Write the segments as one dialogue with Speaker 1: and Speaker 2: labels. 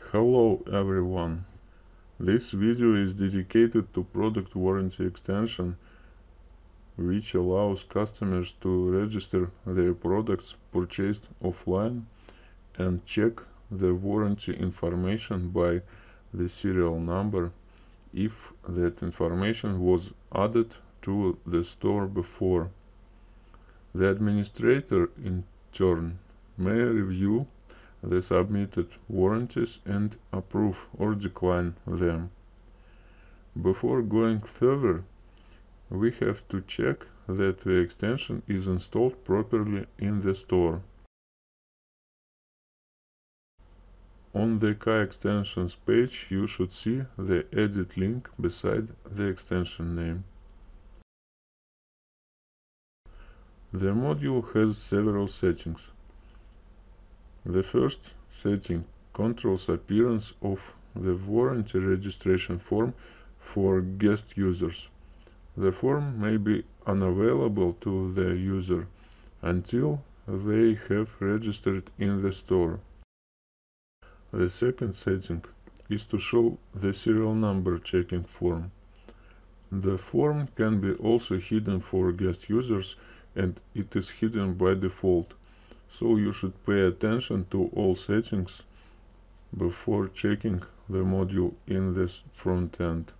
Speaker 1: Hello everyone. This video is dedicated to product warranty extension, which allows customers to register their products purchased offline and check the warranty information by the serial number if that information was added to the store before. The administrator in turn may review the submitted warranties and approve or decline them. Before going further, we have to check that the extension is installed properly in the store. On the KA extensions page, you should see the edit link beside the extension name. The module has several settings. The first setting controls appearance of the warranty registration form for guest users. The form may be unavailable to the user until they have registered in the store. The second setting is to show the serial number checking form. The form can be also hidden for guest users, and it is hidden by default. So you should pay attention to all settings before checking the module in this front end.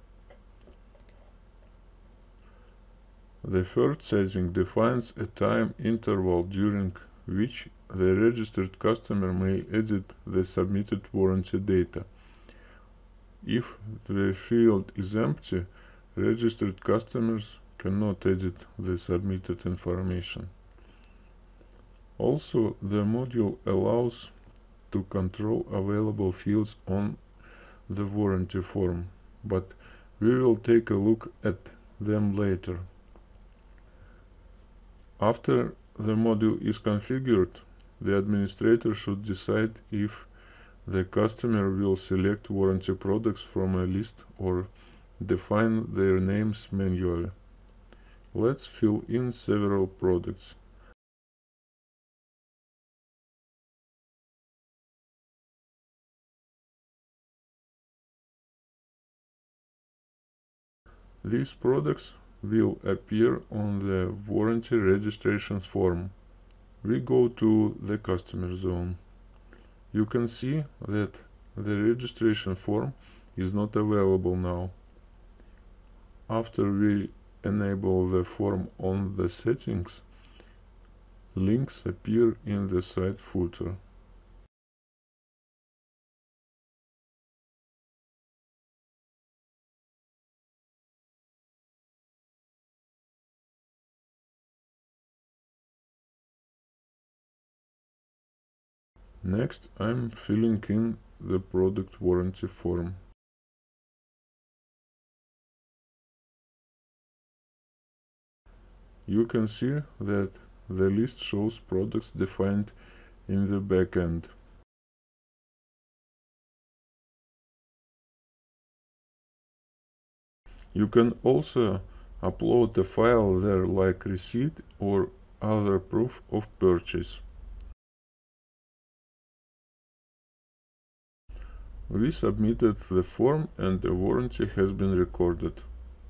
Speaker 1: The third setting defines a time interval during which the registered customer may edit the submitted warranty data. If the field is empty, registered customers cannot edit the submitted information. Also, the module allows to control available fields on the warranty form, but we will take a look at them later. After the module is configured, the administrator should decide if the customer will select warranty products from a list or define their names manually. Let's fill in several products. These products will appear on the warranty registration form. We go to the customer zone. You can see that the registration form is not available now. After we enable the form on the settings, links appear in the site footer. Next, I'm filling in the product warranty form. You can see that the list shows products defined in the backend. You can also upload a file there like receipt or other proof of purchase. We submitted the form and the warranty has been recorded.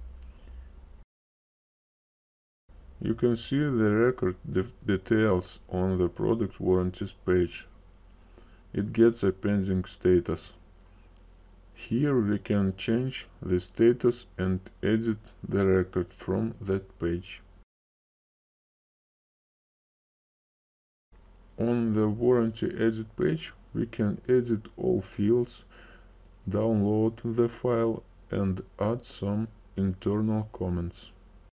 Speaker 1: You can see the record details on the product warranties page. It gets a pending status. Here we can change the status and edit the record from that page. On the warranty edit page, we can edit all fields, download the file, and add some internal comments.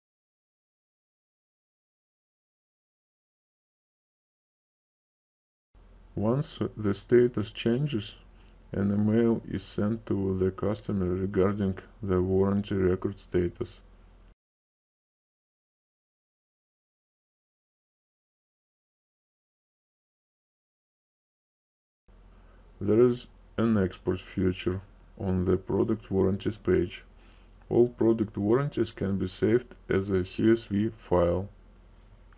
Speaker 1: Once the status changes, an email is sent to the customer regarding the warranty record status. There is an export feature on the product warranties page. All product warranties can be saved as a CSV file.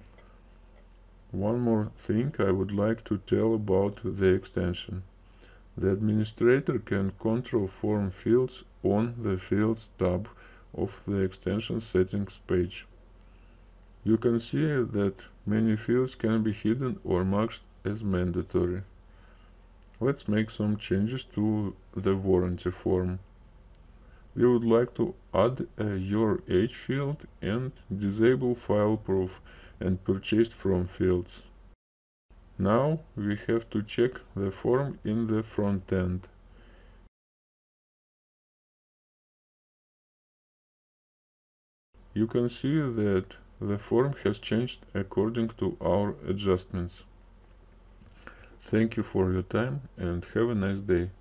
Speaker 1: One more thing I would like to tell about the extension. The administrator can control form fields on the Fields tab of the Extension Settings page. You can see that many fields can be hidden or marked as mandatory. Let's make some changes to the warranty form. We would like to add a Your Age field and disable File Proof and Purchased From fields. Now we have to check the form in the front end. You can see that the form has changed according to our adjustments. Thank you for your time and have a nice day.